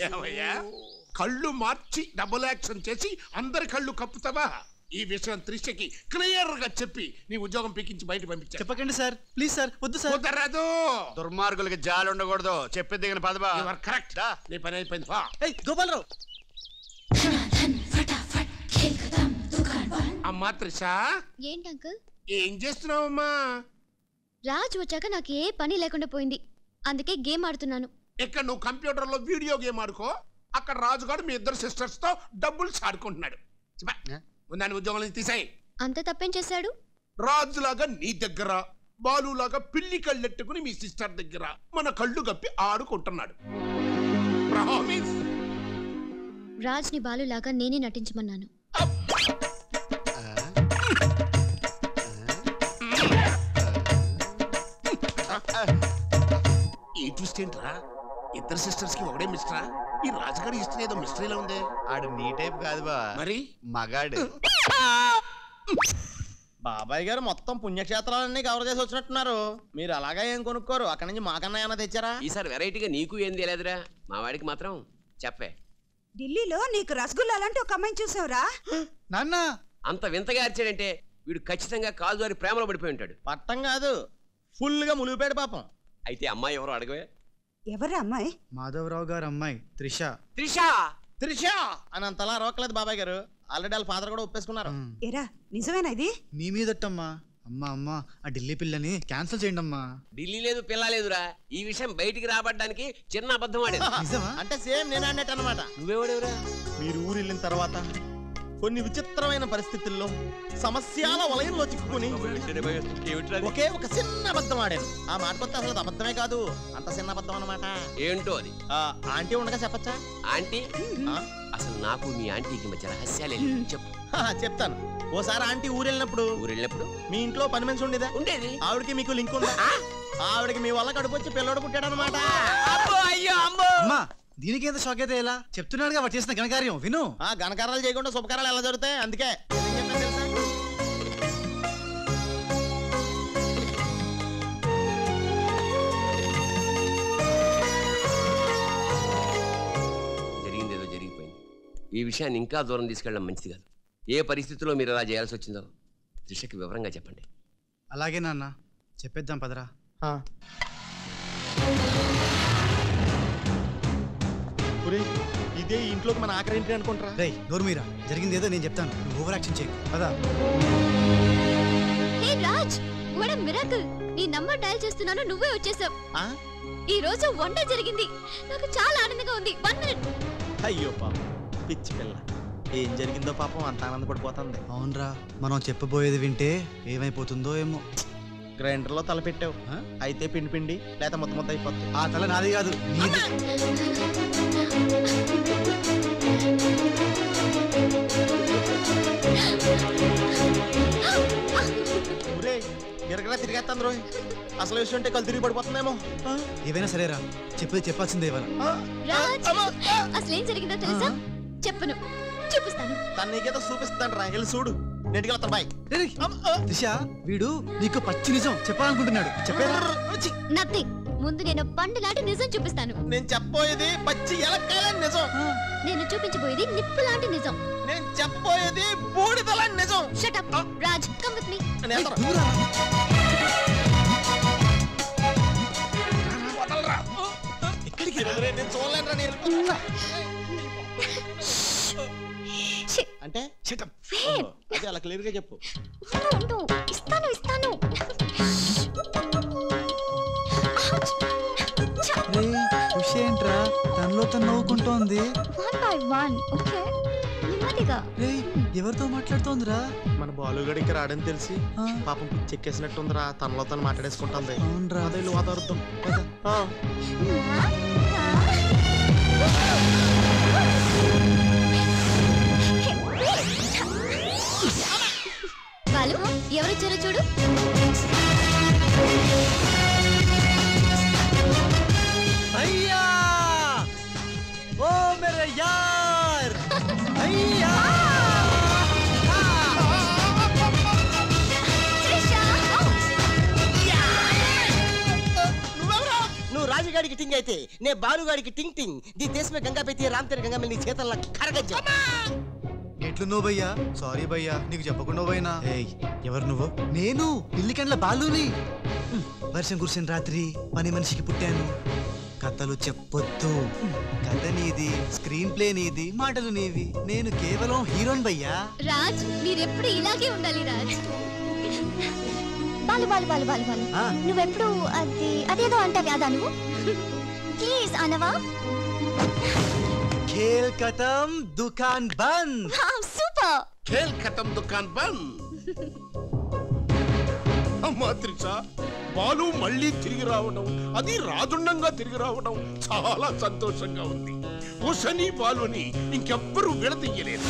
కళ్ళు మార్చి double action చేసి అందరి కళ్ళు కప్పుతావా? ఈ విషయం త్రిషకి క్లియర్ గా చెప్పి నీ ఉద్యోగం పీకించి బయట పంపించా. చెప్పకండి సార్, ప్లీజ్ సార్. వద్దు సార్. కుదరదు. దుర్మార్గులకి జాలి ఉండకూడదు. చెప్పేది దిగిన పదవా. కరెక్ట్. నీ పని అయిపోయింది. గోపాలరావు. అమ్మా త్రిష. ఏంటి అంకుల్? ఏం చేస్తున్నావమ్మా? రాజ్ వచ్చాక నాకు ఏ పని లేకుండా పోయింది, అందుకే గేమ్ ఆడుతున్నాను. ఇక్కడ నువ్వు కంప్యూటర్ లో వీడియో గేమ్ ఆడుకో, అక్కడ రాజుగాడు మీ ఇద్దరు సిస్టర్స్ తో డబ్బులు ఆడుకుంటున్నాడు. దాని ఉద్యోగం తీసాయి. అంత తప్పేం చేశాడు? రాజులాగా నీ దగ్గర, బాలులాగా పిల్లి కళ్ళెట్టుకుని మీ సిస్టర్ దగ్గర మన కళ్ళు గప్పి ఆడుకుంటున్నాడు. రాజ్ ని బాలులాగా నేనే నటించమన్నాను. ఈ ట్విస్ట్ ఏంట్రా? ఇద్దరు సిస్టర్స్ కి ఒకటే మిస్టరా? ఈ రాజుగారి హిస్టరీ ఏదో మిస్టరీలో ఉంది. ఆడు నీ టైప్ కాదు బా, మరి మగాడు. బాబాయ్ గారు మొత్తం పుణ్యక్షేత్రాలన్నీ కవర్ చేసి వచ్చినట్టున్నారు. మీరు అలాగా ఏం కొనుక్కోరు? అక్కడి నుంచి మాకన్నా ఏమైనా తెచ్చారా? ఈసారి వెరైటీగా నీకు ఏం తెలియదురా, మా వాడికి మాత్రం చెప్పే. ఢిల్లీలో నీకు రసగుల్లా లాంటి ఒక అమ్మాయిని చూసావురా? నాన్న అంత వింతగా అరిచాడంటే వీడు ఖచ్చితంగా కాజువారి ప్రేమలో పడిపోయి ఉంటాడు. పట్టం కాదు, ఫుల్ గా ములిగిపోయాడు పాపం. అయితే అమ్మాయి ఎవరో అడగవే. ఎవరా అమ్మాయి? మాధవరావు గారు అమ్మాయి త్రిష. త్రిష త్రిష అని అంతలా రోకలేదు బాబాయ్ గారు. ఆల్రెడీ వాళ్ళ ఫాదర్ కూడా ఒప్పేసుకున్నారు. ఏరా నిజమేనా ఇది? మీ మీదట్టమ్మా. అమ్మా అమ్మా, ఆ ఢిల్లీ పిల్లని క్యాన్సిల్ చేయండి అమ్మా. ఢిల్లీ లేదు పిల్ల లేదురా, ఈ విషయం బయటికి రాబడ్డానికి చిన్న అబద్ధం ఆడేది. అంటే సేమ్ నేను అన్నట్టు అనమాట. నువ్వేవాడేవురా? మీరు ఊరు వెళ్ళిన తర్వాత కొన్ని విచిత్రమైన పరిస్థితుల్లో సమస్యల వలయంలో చిక్కుకుని ఒకే ఒక చిన్న అబద్ధం ఆడాను. ఆ మాట కొత్త అసలు అబద్ధమే కాదు, అంత చిన్న అబద్ధం అన్నమాట. ఏంటో అది? ఆంటీ ఉండగా చెప్పచ్చా? ఆంటీ? అసలు నాకు మీ ఆంటీకి మధ్య రహస్యాలే చెప్పు. చెప్తాను. ఓసారి ఆంటీ ఊరెళ్ళినప్పుడు మీ ఇంట్లో పని మనిషి ఉండేదా? ఉండేది. ఆవిడకి మీకు లింక్ ఉందా? ఆవిడకి మీ వల్ల కడుపు వచ్చి పిల్లడు పుట్టాడు అనమాట. దీనికి ఎంత షాక్ అయితే ఎలా? చెప్తున్నాడుగా వాడు చేసిన ఘనకార్యం విను. ఘనకార్యాలు చేయకుండా శుభకార్యాలు ఎలా జరుగుతాయి? అందుకే జరిగిందేదో జరిగిపోయింది. ఈ విషయాన్ని ఇంకా దూరం తీసుకెళ్ళడం మంచిది కాదు. ఏ పరిస్థితుల్లో మీరు అలా చేయాల్సి వచ్చిందో త్రిషకి వివరంగా చెప్పండి. అలాగే నాన్న, చెప్పేద్దాం పదరా. ఇదే ఇంట్లోకి మన ఆఖరి ఇంటి అనుకుంటారా? రేయ్ నోర్మీరా, జరిగింది ఏదో నేను చెప్తాను, నువ్వు ఓవర్ యాక్షన్ చేయకు. పదా. Hey Raj, what a miracle. నీ నంబర్ డయల్ చేస్తున్నాను, నువ్వే వచ్చేసావ్. ఈ రోజు వండర్ జరిగింది, నాకు చాలా ఆనందంగా ఉంది. 1 మినిట్. అయ్యో పాపం పిచ్చి పిల్ల, ఏం జరిగిందో పాపం అంత ఆనందపడిపోతుంది. అవునరా, మనం చెప్పబోయేది వింటే ఏమైపోతుందో ఏమో. గ్రైండర్ లో తల పెట్టావు, అయితే పిండి పిండి లేక మొత్తం మొత్తం అయిపోతుంది. ఆ తల నాది కాదు, నీది. ఎరగలా తిరిగేస్తాను రోజు. అసలు విషయం అంటే కళ్ళు తిరిగి పడిపోతుందేమో. ఏవైనా సరేరా, చెప్పేది చెప్పాల్సిందే. అసలు ఏం జరిగిందో తెలుసా? చెప్పను, చూపిస్తాను. తన నీకేదో చూపిస్తాను రా, వెళ్ళి చూడు. బాయ్. దిశ, వీడు నీకు పచ్చి నిజం చెప్పాలనుకుంటున్నాడు. నథింగ్. ముందు నేను పండు లాంటి నిజం చూపిస్తాను. నేను చెప్పబోయేది పచ్చి ఎలక్కాయల నిజం. నేను చూపించబోయేది నిప్పు లాంటి నిజం. నేను చెప్పబోయేది బూడిద లాంటి నిజం. Shut up Raj, come with me. ఎక్కడికి? నేను చూడలేనురా, నేను అంటే అదే అలా క్లియర్ గా చెప్పు. ఇస్తాను ఇస్తాను. ఏంట్రా తనలో తను నవ్వుకుంటోంది? 1 by 1. ఓకే, నెమ్మదిగా. ఎవరితో మాట్లాడుతోందిరా? మన బాలుగడి ఇక్కడ రాడని తెలిసి పాపం చెక్కేసినట్టుందిరా, తనలో తను మాట్లాడేసుకుంటుంది. అవునరా, అదే వాతావరణం. బాలు, ఎవరొచ్చారో చూడు. అయ్యా ఓ మేరే యార్, అయ్యా గాడికి టింగ్ అయితే నే బాలుగాడికి టింగ్ టింగ్ ది దేశమే గంగా పెట్టి రామ్ తెర గంగా నీ చేతల్లో కరగజ్జా. ఎట్లు నువ్వు భయ్యా? సారీ భయ్యా, నీకు చెప్పకుండా పోయినా. ఎవరు నువ్వు? నేను పిల్లికండ్ల బాలుని. వర్షం కురిసిన రాత్రి పని మనిషికి పుట్టాను. కథలు చెప్పొద్దు. కథ నీది, స్క్రీన్ ప్లే నీది, మాటలు నీవి. నేను కేవలం హీరోన్ భయ్యా. రాజ్ మీరెప్పుడు ఇలాగే ఉండాలి రాజ్. బాలు బాలు బాలు బాలు బాలు నువ్వెప్పుడు అదేదో అంటావు కదా నువ్వు. ప్లీజ్ అనవా. खेल खत्म दुकान बंद. సూపర్. ఖేల్ ఖతం దుకాన్ బంద్. అమ్మా త్రిష, బాలు మళ్ళీ తిరిగి రావడం, అది రాజుండంగా తిరిగి రావడం చాలా సంతోషంగా ఉంది. ఉషని బాలుని ఇంకెవ్వరూ విడదీయలేదు.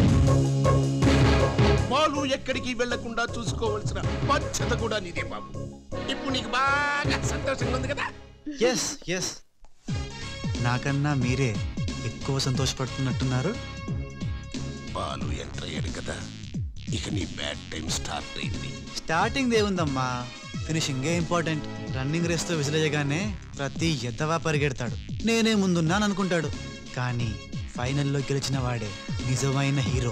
బాలు ఎక్కడికి వెళ్లకుండా చూసుకోవాల్సిన బాధ్యత కూడా నీదే బాబు. ఇప్పుడు నీకు బాగా సంతోషంగా ఉంది కదా? ఎస్ ఎస్, నాకన్నా మీరే ఎక్కువ సంతోషపడుతున్నట్టున్నారు. బాలు ఎంటర్ అయ్యాడు కదా, ఇక నీ బ్యాడ్ టైం స్టార్ట్ అయింది. స్టార్టింగ్ దేవుందమ్మా, ఫినిషింగే ఇంపార్టెంట్. రన్నింగ్ రేస్తో విసిరేయగానే ప్రతి ఎద్దవా పరిగెడతాడు, నేనే ముందున్నాను అనుకుంటాడు. కానీ ఫైనల్లో గెలిచిన వాడే నిజమైన హీరో.